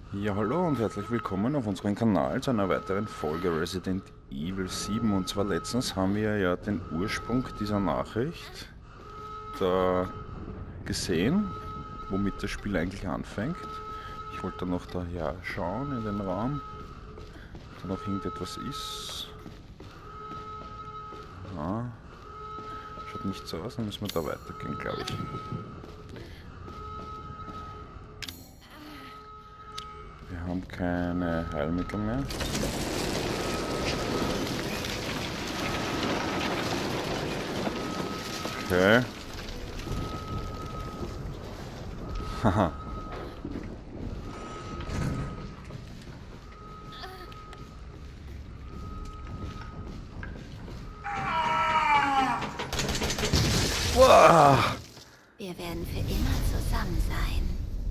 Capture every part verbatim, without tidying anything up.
Ja, hallo und herzlich willkommen auf unserem Kanal zu einer weiteren Folge Resident Evil sieben. Und zwar letztens haben wir ja den Ursprung dieser Nachricht da gesehen, womit das Spiel eigentlich anfängt. Ich wollte noch daher schauen in den Raum, ob da noch irgendetwas ist. Aha. Schaut nicht so aus, dann müssen wir da weitergehen, glaube ich. Wir haben keine Heilmittel mehr. Okay. Haha. Wow. Wir werden für immer zusammen sein.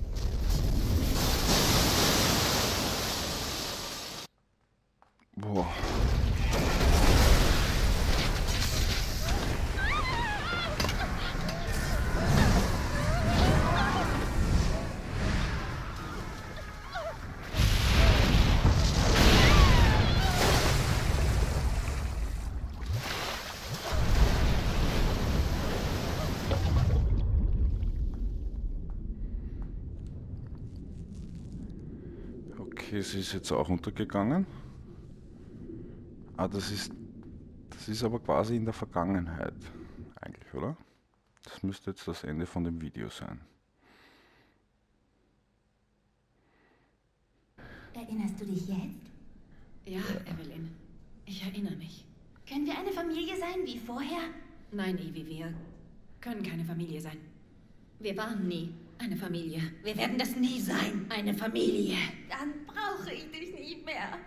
Boah. Okay, sie ist jetzt auch untergegangen. Ah, das ist, das ist aber quasi in der Vergangenheit, eigentlich, oder? Das müsste jetzt das Ende von dem Video sein. Erinnerst du dich jetzt? Ja, Evelyn. Ich erinnere mich. Können wir eine Familie sein wie vorher? Nein, Evie, wir können keine Familie sein. Wir waren nie eine Familie. Wir werden das nie sein. Eine Familie. Dann brauche ich dich nie mehr.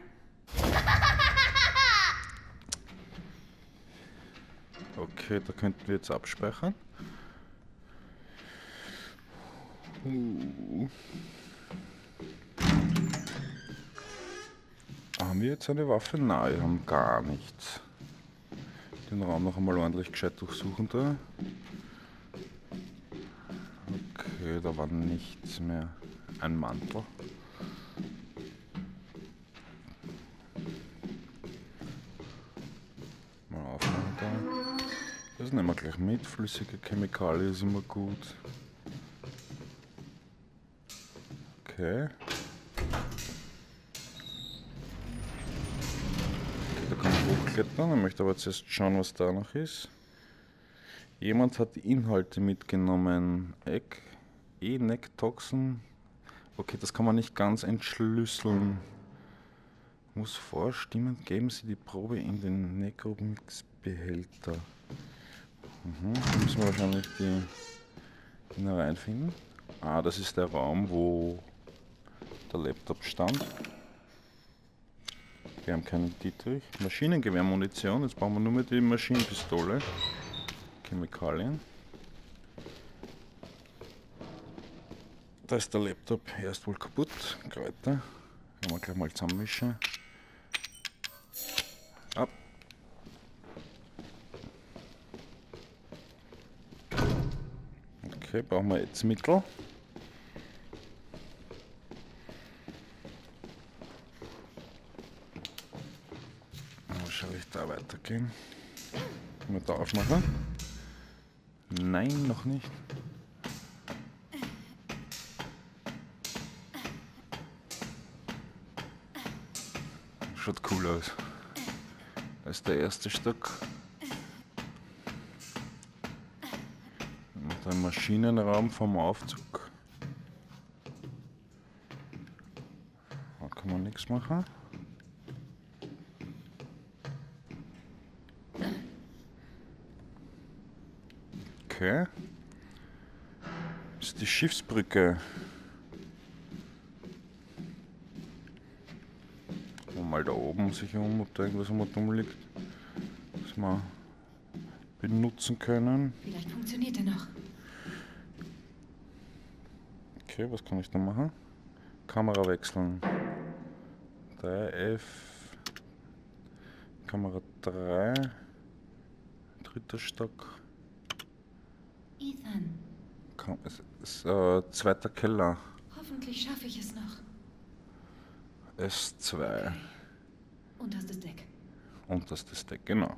Okay, da könnten wir jetzt abspeichern. Uh. Haben wir jetzt eine Waffe? Nein, wir haben gar nichts. Den Raum noch einmal ordentlich gescheit durchsuchen da. Okay, da war nichts mehr. Ein Mantel. Mal aufmachen da. Das nehmen wir gleich mit. Flüssige Chemikalien ist immer gut. Okay. Da kann ich hochklettern. Ich möchte aber zuerst schauen, was da noch ist. Jemand hat die Inhalte mitgenommen. Egg, E-Neck-Toxin. Okay, das kann man nicht ganz entschlüsseln. Muss vorstimmen, geben Sie die Probe in den Necromix-Behälter. Mhm, da müssen wir wahrscheinlich die Innereien finden. Ah, das ist der Raum, wo der Laptop stand. Wir haben keinen Dietrich. Maschinengewehrmunition, jetzt brauchen wir nur mehr die Maschinenpistole. Chemikalien. Da ist der Laptop erst wohl kaputt. Kräuter. Können wir gleich mal zusammenmischen. Ab. Okay, brauchen wir jetzt Mittel. Wahrscheinlich da weitergehen. Können wir da aufmachen? Nein, noch nicht. Schaut cool aus. Das ist der erste Stock. Und ein Maschinenraum vom Aufzug. Da kann man nichts machen. Okay. Das ist die Schiffsbrücke. Mal da oben sich um, ob da irgendwas am Atom liegt, das wir benutzen können. Vielleicht funktioniert er noch. Okay, was kann ich da machen? Kamera wechseln. drei F. Kamera drei. Dritter Stock. Ethan. Kam, es ist äh, zweiter Keller. Hoffentlich schaffe ich es noch. S zwei. Unterstes Deck. Unterstes Deck, genau.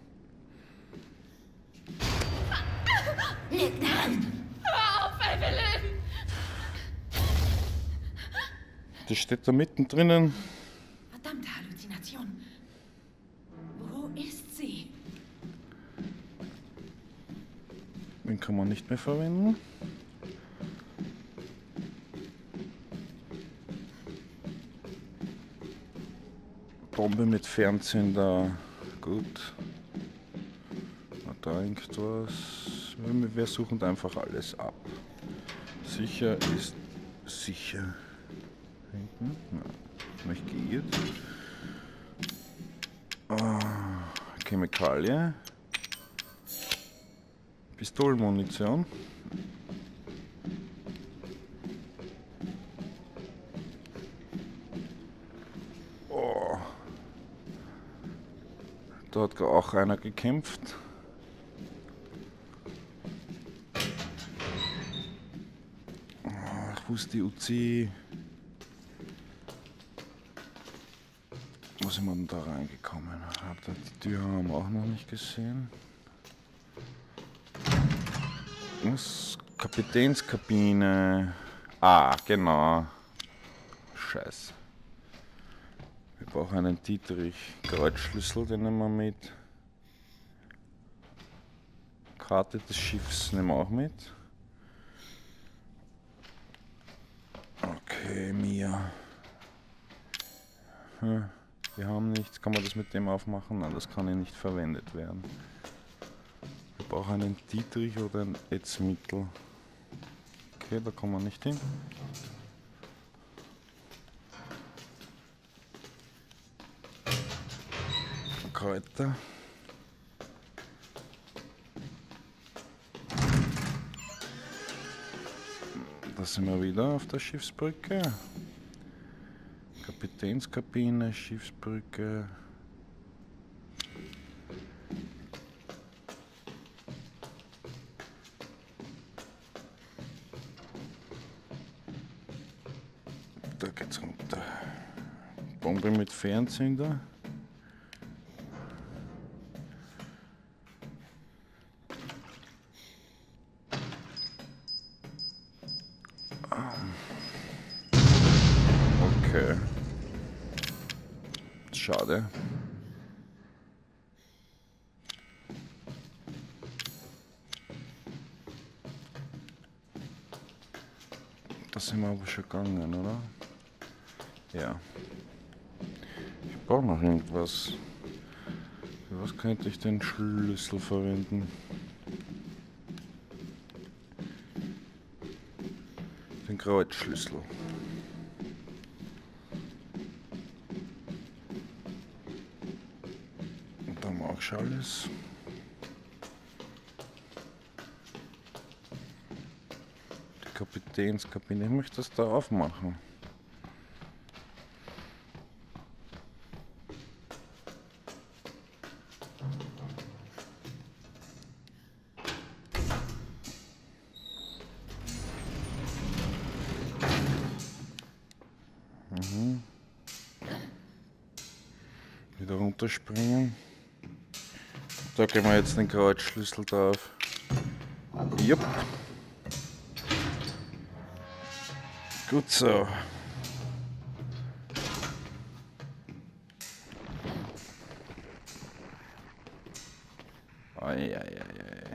Hör auf, Evelyn! Die steht da mittendrin. Verdammte Halluzination. Wo ist sie? Den kann man nicht mehr verwenden. Bombe mit Fernzünder. Gut. Da irgendwas. Wir suchen einfach alles ab. Sicher ist sicher. Hinten? Ja, nicht geirrt. Ah, Chemikalie. Pistolenmunition. Oh. Da hat auch einer gekämpft. Ach, wo ist die U Z? Wo sind wir denn da reingekommen? Die Tür haben wir auch noch nicht gesehen. Was? Kapitänskabine. Ah, genau. Scheiße. Wir brauchen einen Dietrich. Kreuzschlüssel, den nehmen wir mit. Karte des Schiffs nehmen wir auch mit. Okay, Mia. Hm, wir haben nichts. Kann man das mit dem aufmachen? Nein, das kann ja nicht verwendet werden. Wir brauchen einen Dietrich oder ein Ätzmittel. Okay, da kommen wir nicht hin. Kräuter. Da sind wir wieder auf der Schiffsbrücke. Kapitänskabine, Schiffsbrücke. Da geht's runter. Bombe mit Fernzünder. Okay. Schade. Da sind wir aber schon gegangen, oder? Ja. Ich brauche noch irgendwas. Für was könnte ich den Schlüssel verwenden? Den Kreuzschlüssel. Und da haben wir auch schon alles. Die Kapitänskabine. Ich möchte das da aufmachen. Mhm. Wieder runterspringen. Da geben wir jetzt den Kreuzschlüssel drauf. Jupp. Gut so. Ei, ei, ei, ei.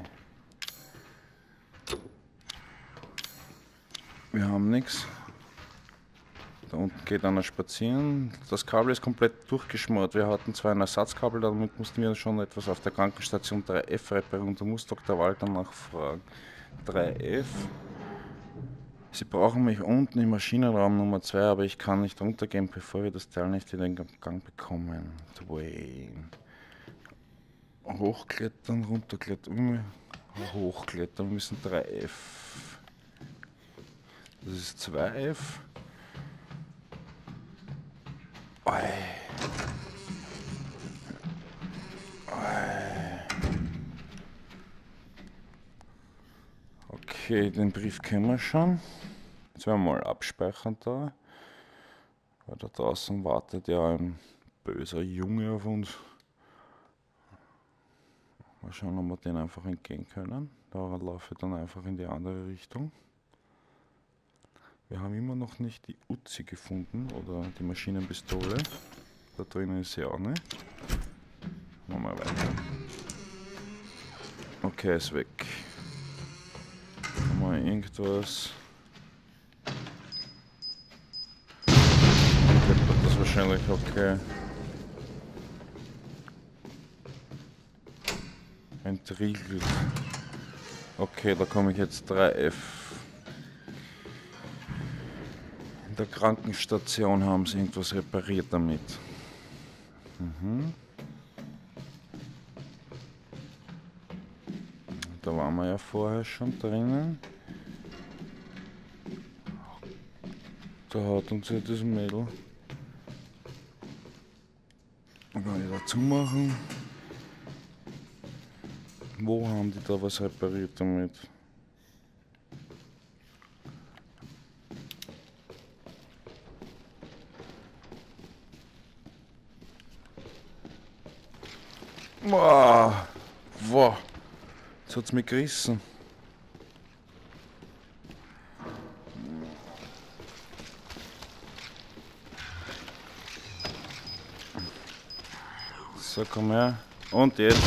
Wir haben nichts. Da unten geht einer spazieren. Das Kabel ist komplett durchgeschmort. Wir hatten zwar ein Ersatzkabel, damit mussten wir schon etwas auf der Krankenstation drei F reparieren. Da muss Doktor Walter nachfragen. drei F. Sie brauchen mich unten im Maschinenraum Nummer zwei, aber ich kann nicht runtergehen, bevor wir das Teil nicht in den Gang bekommen. Dwayne. Hochklettern, runterklettern. Hochklettern, wir müssen drei F. Das ist zwei F. Oi. Oi. Okay, den Brief kennen wir schon. Jetzt werden wir mal abspeichern da. Weil da draußen wartet ja ein böser Junge auf uns. Mal schauen, ob wir den einfach entgehen können. Da laufe ich dann einfach in die andere Richtung. Wir haben immer noch nicht die Uzi gefunden oder die Maschinenpistole. Da drinnen ist sie auch nicht. Machen wir weiter. Okay, ist weg. Haben wir irgendwas? Das ist wahrscheinlich okay. Entriegelt. Okay, da komme ich jetzt drei F. In der Krankenstation haben sie irgendwas repariert damit. Mhm. Da waren wir ja vorher schon drinnen. Da hat uns ja das Mädel. Mal wieder zumachen. Wo haben die da was repariert damit? Wow, wow, jetzt hat's mich gerissen. So, komm her. Und jetzt.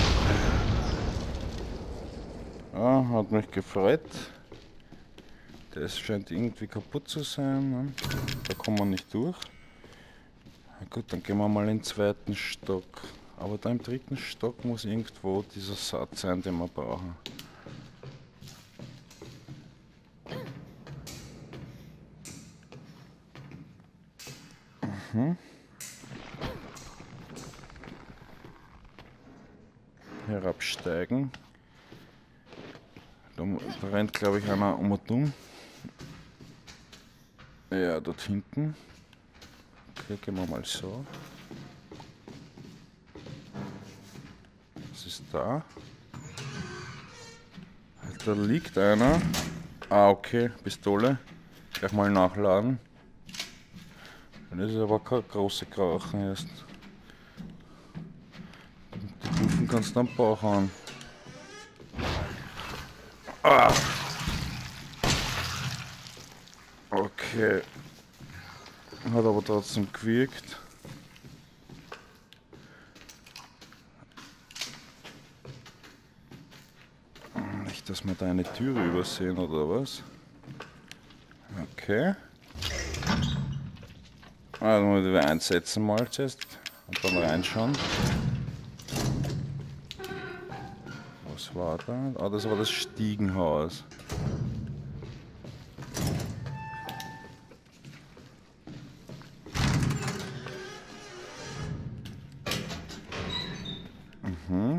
Ah, hat mich gefreut. Das scheint irgendwie kaputt zu sein. Ne? Da kommen wir nicht durch. Na gut, dann gehen wir mal in den zweiten Stock. Aber da im dritten Stock muss irgendwo dieser Satz sein, den wir brauchen. Mhm. Herabsteigen. Da, da rennt, glaube ich, einer um und um. Ja, dort hinten. Okay, gehen wir mal so. Was ist da? Da liegt einer. Ah, okay, Pistole. Gleich mal nachladen. Das ist aber keine große Krachen erst. Die Kufen kannst du am Bauch hauen. Ah. Okay. Hat aber trotzdem gewirkt. Nicht, dass wir da eine Türe übersehen oder was? Okay. Ah, dann müssen wir einsetzen mal zuerst und dann reinschauen. Was war da? Ah, das war das Stiegenhaus. Mhm.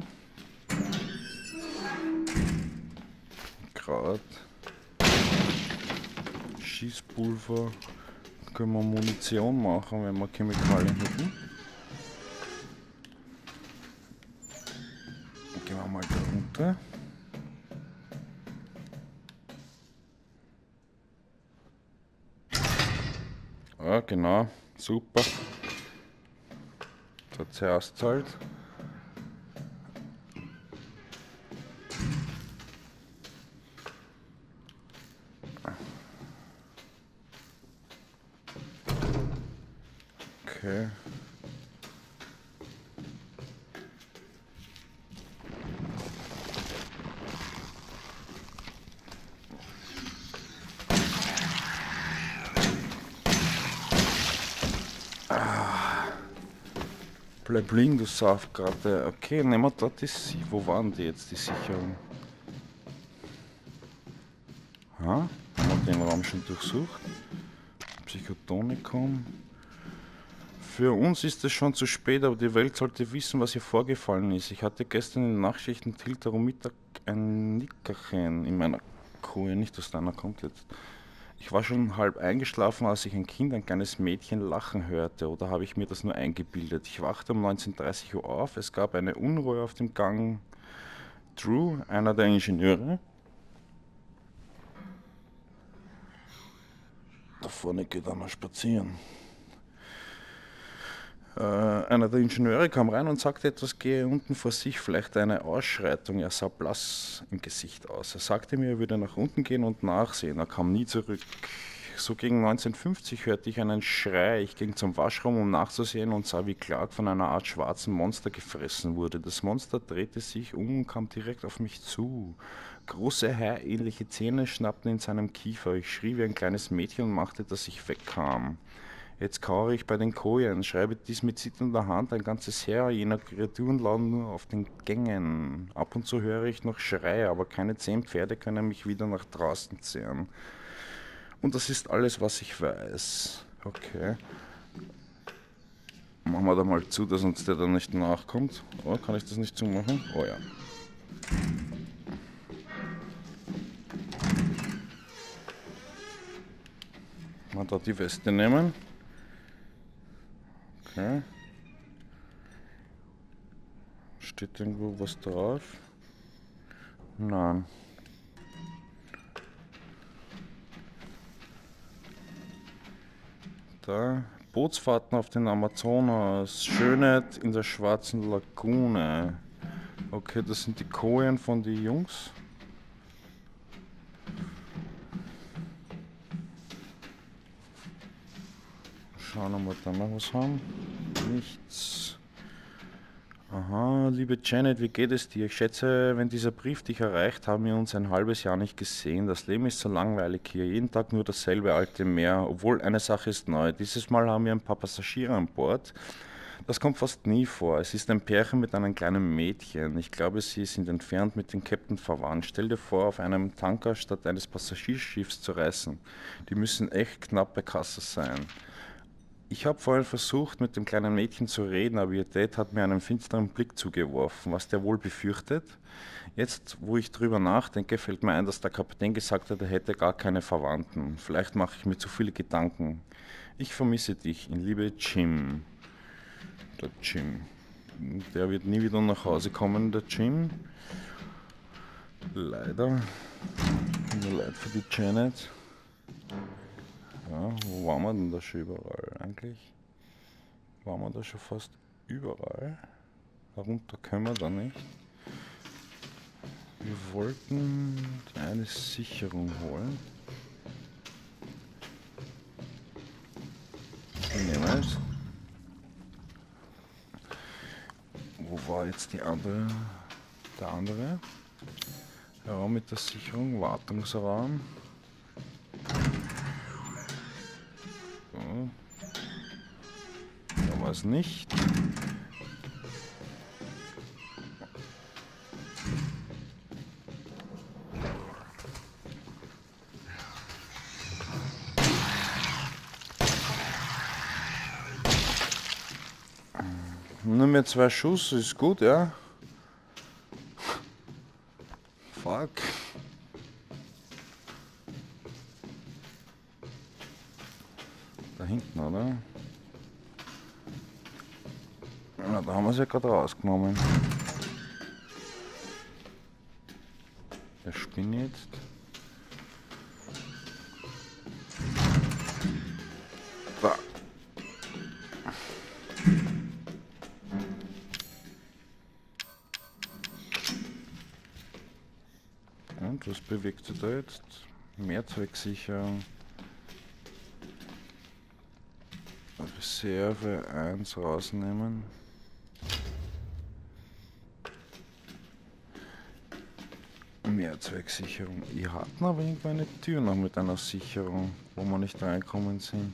Grad. Schießpulver. Können wir Munition machen, wenn wir Chemikalien hätten. Gehen wir mal da runter. Ja, genau. Super. Da zuerst halt. Okay. Ah. Bleib liegen, du Saftgratte. Okay, nehmen wir dort die Si- Wo waren die jetzt, die Sicherung? Ha? Haben wir den Raum schon durchsucht? Psychotonikum. Für uns ist es schon zu spät, aber die Welt sollte wissen, was hier vorgefallen ist. Ich hatte gestern in den Nachtschichten till darum Mittag ein Nickerchen in meiner Koje. Nicht, dass da einer kommt jetzt. Ich war schon halb eingeschlafen, als ich ein Kind, ein kleines Mädchen lachen hörte. Oder habe ich mir das nur eingebildet? Ich wachte um neunzehn Uhr dreißig Uhr auf. Es gab eine Unruhe auf dem Gang. Drew, einer der Ingenieure. Da vorne geht einmal spazieren. Äh, einer der Ingenieure kam rein und sagte etwas, gehe unten vor sich, vielleicht eine Ausschreitung. Er sah blass im Gesicht aus. Er sagte mir, er würde nach unten gehen und nachsehen. Er kam nie zurück. So gegen neunzehnhundertfünfzig hörte ich einen Schrei. Ich ging zum Waschraum, um nachzusehen, und sah, wie Clark von einer Art schwarzen Monster gefressen wurde. Das Monster drehte sich um und kam direkt auf mich zu. Große, haiähnliche Zähne schnappten in seinem Kiefer. Ich schrie wie ein kleines Mädchen und machte, dass ich wegkam. Jetzt kauere ich bei den Kojen, schreibe dies mit zitternder Hand, ein ganzes Heer jener Kreaturen lauten nur auf den Gängen. Ab und zu höre ich noch Schreie, aber keine zehn Pferde können mich wieder nach draußen zehren. Und das ist alles, was ich weiß. Okay. Machen wir da mal zu, dass uns der da nicht nachkommt. Oh, kann ich das nicht zumachen? Oh ja. Mal da die Weste nehmen. Okay. Steht irgendwo was drauf? Nein. Da. Bootsfahrten auf den Amazonas. Schönheit in der schwarzen Lagune. Okay, das sind die Kojen von den Jungs. Schauen wir mal, ob wir da noch was haben. Nichts. Aha, liebe Janet, wie geht es dir? Ich schätze, wenn dieser Brief dich erreicht, haben wir uns ein halbes Jahr nicht gesehen. Das Leben ist so langweilig hier. Jeden Tag nur dasselbe alte Meer. Obwohl, eine Sache ist neu. Dieses Mal haben wir ein paar Passagiere an Bord. Das kommt fast nie vor. Es ist ein Pärchen mit einem kleinen Mädchen. Ich glaube, sie sind entfernt mit dem Captain verwandt. Stell dir vor, auf einem Tanker statt eines Passagierschiffs zu reisen. Die müssen echt knapp bei Kasse sein. Ich habe vorhin versucht, mit dem kleinen Mädchen zu reden, aber ihr Dad hat mir einen finsteren Blick zugeworfen. Was der wohl befürchtet? Jetzt, wo ich drüber nachdenke, fällt mir ein, dass der Kapitän gesagt hat, er hätte gar keine Verwandten. Vielleicht mache ich mir zu viele Gedanken. Ich vermisse dich. In Liebe, Jim. Der Jim. Der wird nie wieder nach Hause kommen, der Jim. Leider. Mir leid für die Janet. Ja, wo waren wir denn da schon überall eigentlich? Waren wir da schon fast überall? Darunter können wir da nicht. Wir wollten eine Sicherung holen. Die nehmen wir jetzt. Wo war jetzt die andere? Der andere? Raum mit der Sicherung, Wartungsraum. Da war es nicht. Nur mehr zwei Schuss, ist gut, ja. Fuck. Da hinten, oder? Ja, da haben wir es ja gerade rausgenommen. Der spinnt jetzt. Da. Und was bewegt sich da jetzt? Mehrzwecksicherung. Reserve eins rausnehmen. Mehrzwecksicherung. Wir hatten aber irgendwo eine Tür noch mit einer Sicherung, wo wir nicht reinkommen sind.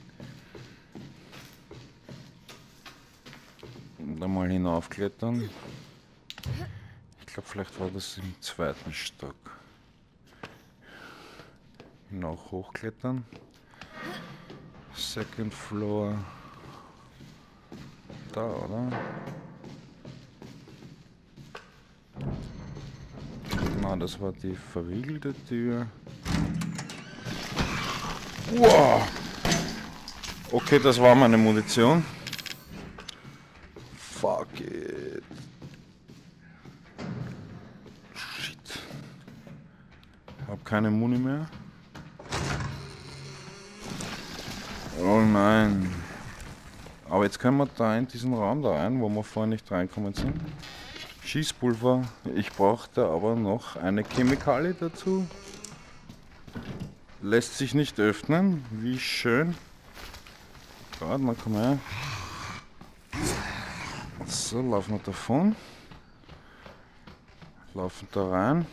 Und dann mal hinaufklettern. Ich glaube, vielleicht war das im zweiten Stock. Hinauf hochklettern. Second Floor. Da, oder? Na, das war die verriegelte Tür. Wow! Okay, das war meine Munition. Fuck it. Shit. Ich hab keine Muni mehr. Oh nein. Aber jetzt können wir da in diesen Raum da rein, wo wir vorher nicht reinkommen sind. Schießpulver. Ich brauchte aber noch eine Chemikalie dazu. Lässt sich nicht öffnen. Wie schön. Gerade, dann komm her. So, laufen wir davon. Laufen da rein.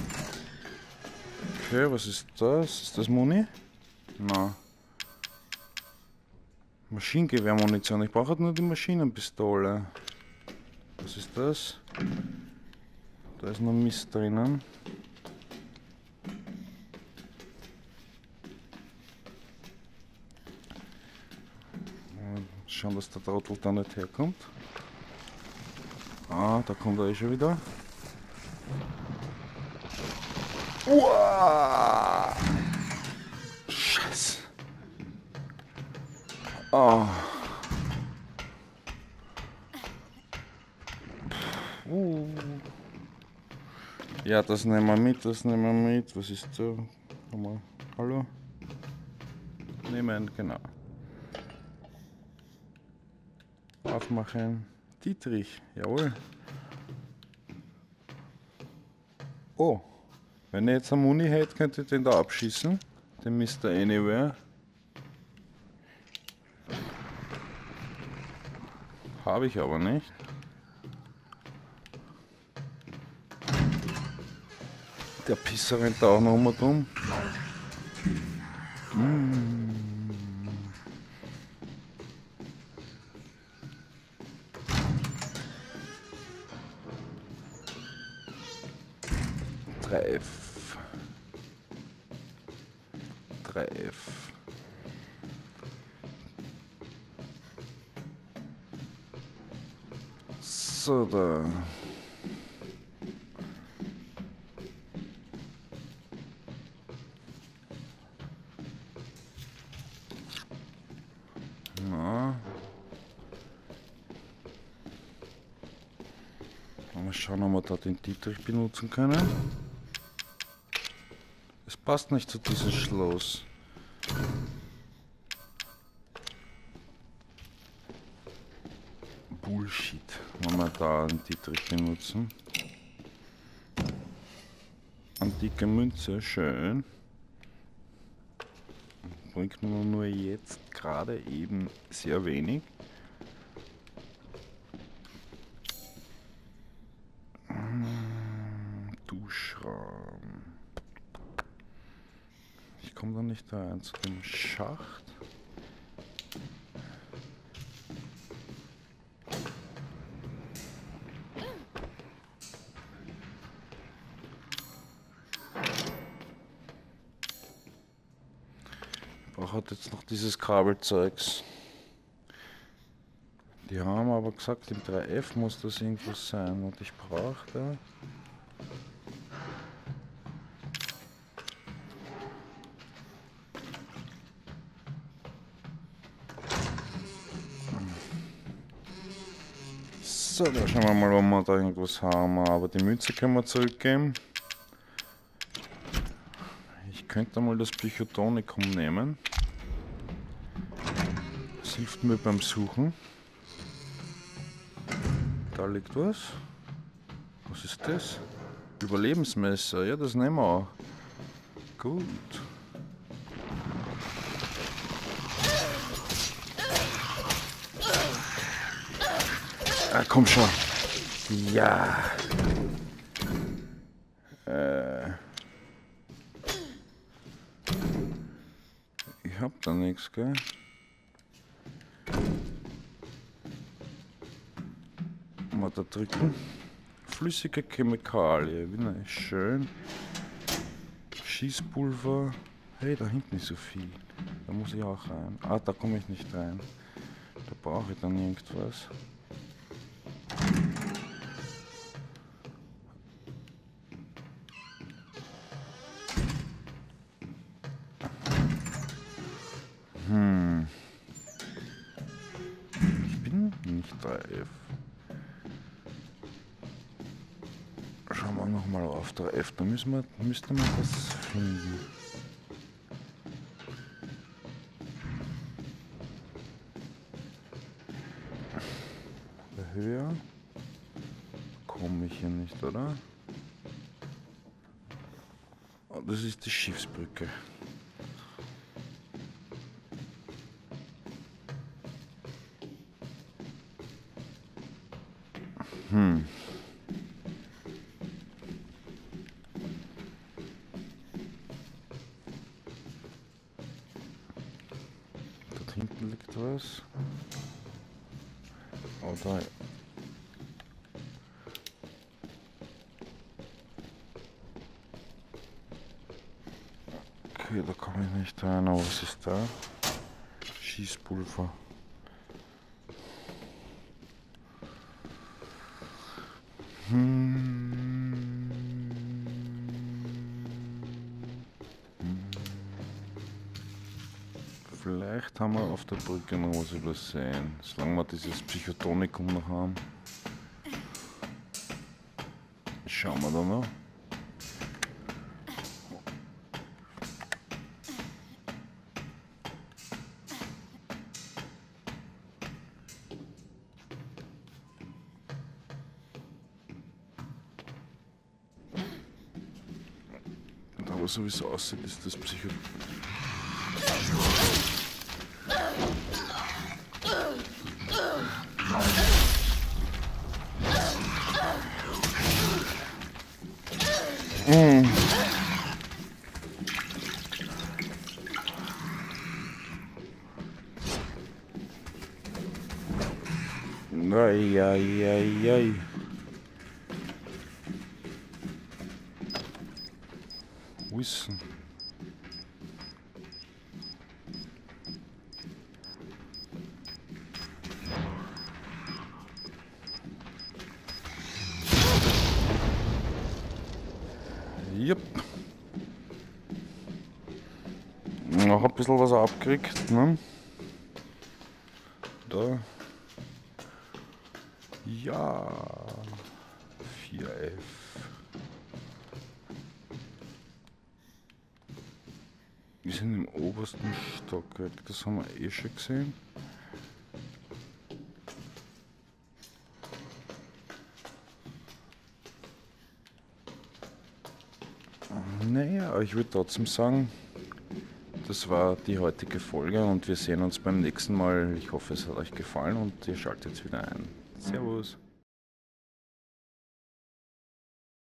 Okay, was ist das? Ist das Muni? Nein. Maschinengewehrmunition. Ich brauche halt nur die Maschinenpistole. Was ist das? Da ist noch Mist drinnen. Schauen, dass der Trottel da nicht herkommt. Ah, da kommt er eh schon wieder. Uah! Scheiße. Oh. Uh. Ja, das nehmen wir mit, das nehmen wir mit. Was ist so? Hallo? Nehmen, genau. Aufmachen. Dietrich, jawohl. Oh, wenn ich jetzt eine Muni hätte, könnte ich den da abschießen. Den Mister Anywhere. Habe ich aber nicht. Der Pisser rennt da auch noch um und um. Mm. Treff. Treff. So, da. Na. Mal schauen, ob wir da den Dietrich benutzen können. Es passt nicht zu diesem Schloss. Bullshit, wenn wir da einen Dietrich benutzen. Antike Münze, schön. Bringt mir nur jetzt gerade eben sehr wenig. Duschraum. Ich komme da nicht rein zu dem Schacht. Ich brauche halt jetzt noch dieses Kabelzeugs. Die haben aber gesagt, im drei F muss das irgendwas sein und ich brauche da. So, da schauen wir mal, ob wir da irgendwas haben. Aber die Münze können wir zurückgeben. Ich könnte mal das Psychotonikum nehmen. Das hilft mir beim Suchen. Da liegt was. Was ist das? Überlebensmesser. Ja, das nehmen wir auch. Gut. Ah, komm schon. Ja. Äh. Ich hab da nichts, gell? Mal da drücken. Flüssige Chemikalie, wie nice, schön. Schießpulver. Hey, da hinten ist so viel. Da muss ich auch rein. Ah, da komme ich nicht rein. Da brauche ich dann irgendwas. Hm. Ich bin nicht drei F. Schauen wir nochmal auf drei F. Da müssen wir, müsste man das finden. höher komme ich hier nicht, oder? Oh, das ist die Schiffsbrücke. Hm. Dort hinten liegt was. Oh, da. Okay, da komme ich nicht rein, aber was ist da? Schießpulver. Hm. Vielleicht haben wir auf der Brücke noch was übersehen, solange wir dieses Psychotonikum noch haben. Schauen wir da noch. Aber so wie es aussieht, ist das Psycho... Mm. Ai, ai, ai, ai. Wissen. Yep. Noch ein bisschen was abgekriegt, ne? Da. Ja. vier F. Wir sind im obersten Stockwerk, das haben wir eh schon gesehen. Naja, aber ich würde trotzdem sagen, das war die heutige Folge und wir sehen uns beim nächsten Mal. Ich hoffe, es hat euch gefallen und ihr schaltet wieder ein. Servus!